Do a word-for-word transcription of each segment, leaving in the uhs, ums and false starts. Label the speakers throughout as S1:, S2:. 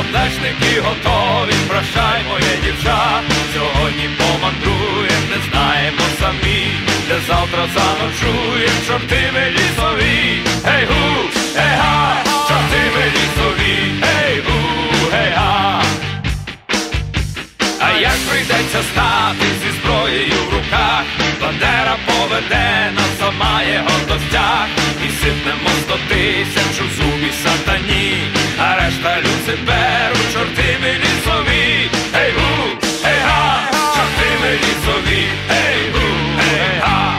S1: сердечники готові, прощай, моє дівча. Сьогодні помандруєм, не знаємо самі, де завтра заночуєм, чорти ми лісові. Гей-гу, гей-га, чорти ми лісові. Гей-гу, гей-га. А як прийдеться стати зі зброєю в руках, Бандера поведе нас, сама є гостях. І сипнемо сто тисяч у зубі сатані, а решта Люциферу, чорти ми лісові. Гей-гу, гей-га, чорти ми лісові. Гей-гу, гей-га.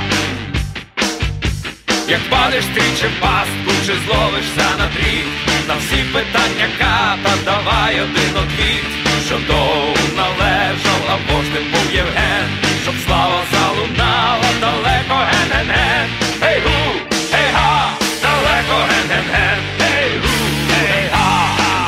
S1: Як падеш тричі в пастку, чи зловишся на дріт, на всі питання ката давай один отвіт. Щоб довго належав, або ж не був Євген, щоб слава залунала далеко, ген-ген-ген. Гей-гу, гей-га, далеко, ген-ген-ген. Гей-гу, гей-га.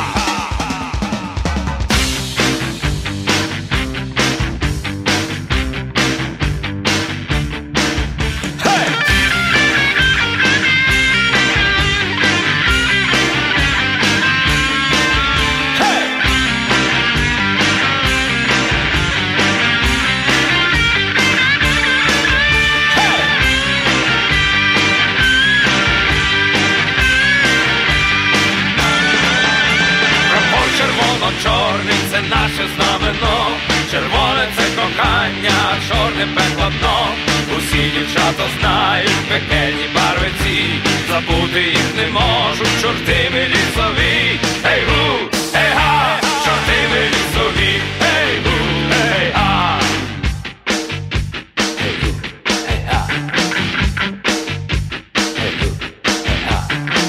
S1: Чорний – це наше знамено, червоне – це кохання, а чорне – пекло дно. Усі дівчата знають пекельні барви ці, забути їх не можуть, чорти ми лісові. Гей-гу, гей-га, чорти ми лісові. Гей-гу, гей-га. Гей-гу, гей-га. Гей-гу, гей-га.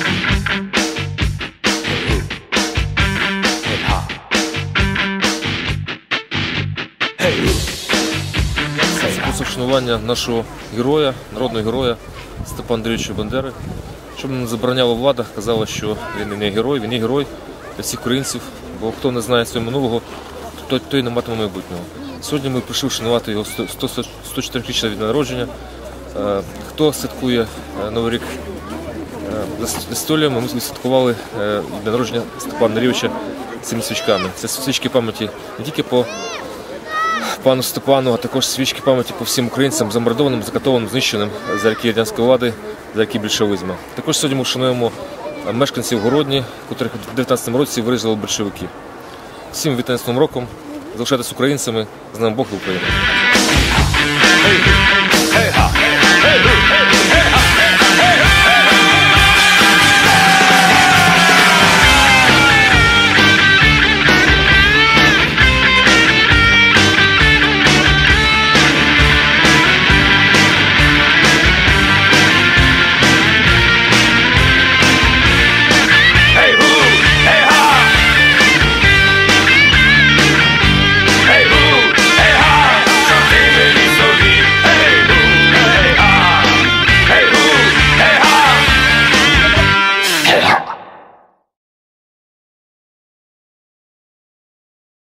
S2: Це вшанування нашого героя, народного героя Степана Андрійовича Бандери. Щоб не забороняла влада, казала, що він не герой, він є герой для всіх українців, бо хто не знає свого минулого, той, той не матиме майбутнього. Сьогодні ми прийшли вшанувати його сто чотирирічне від народження. Хто святкує Новий рік за столом, ми святкували від народження Степана Андрійовича цими свічками. Це свічки пам'яті не тільки по пану Степану, а також свічки пам'яті по всім українцям, замордованим, закатованим, знищеним за роки радянської влади, за роки більшовизму. Також сьогодні ми вшануємо мешканців Городні, котрих у дев'ятнадцятому році вирізали большевики. Всім вітання з Новим роком, залишайтесь українцями, з нами Бог і Україна.